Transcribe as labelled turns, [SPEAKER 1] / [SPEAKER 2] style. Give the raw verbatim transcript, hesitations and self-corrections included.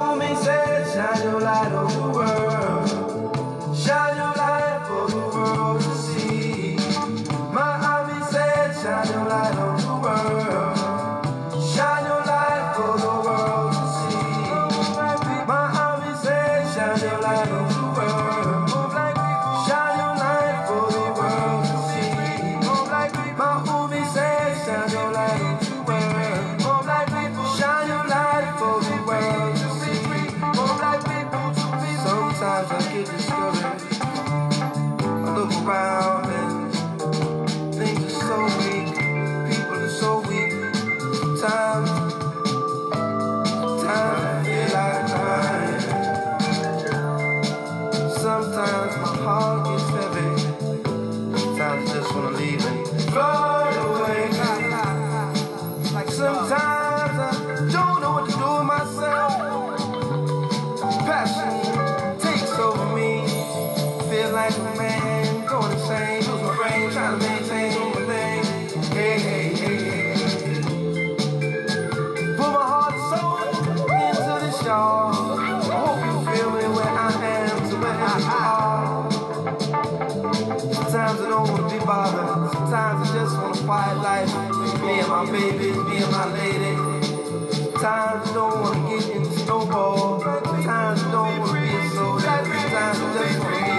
[SPEAKER 1] Homie said, shine your light on the world. Shine your light for the world to see. My homie said, shine your light on the world. Shine your light for the world to see. My homie said, shine your light on the world. Shine your light for the world to see. My homie said, shine your light on the world. Shine your light for the world to see. Sometimes I get discouraged. I look around and things are so weak. People are so weak. Sometimes, sometimes I feel like crying. Sometimes my heart gets heavy. Sometimes I just wanna leave and float away. Sometimes I don't know what to do with myself. Passion takes over me. Feel like a man going insane. Lose my brain, trying to maintain my thing. Hey, hey, hey, hey. Put my heart and soul into this y'all. I hope you feel me where I am, so wherever you are. Sometimes I don't want to be bothered. Sometimes I just want a quiet life. Me and my babies, me and my lady. Sometimes I don't want to get in the snowball. Sometimes I don't want to be a soldier. Sometimes I just want to